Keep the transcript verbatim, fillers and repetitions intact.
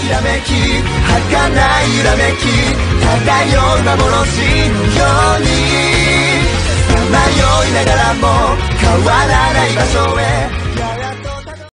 きらめき儚い揺らめき漂う幻のようにさまよいながらも変わらない場所へ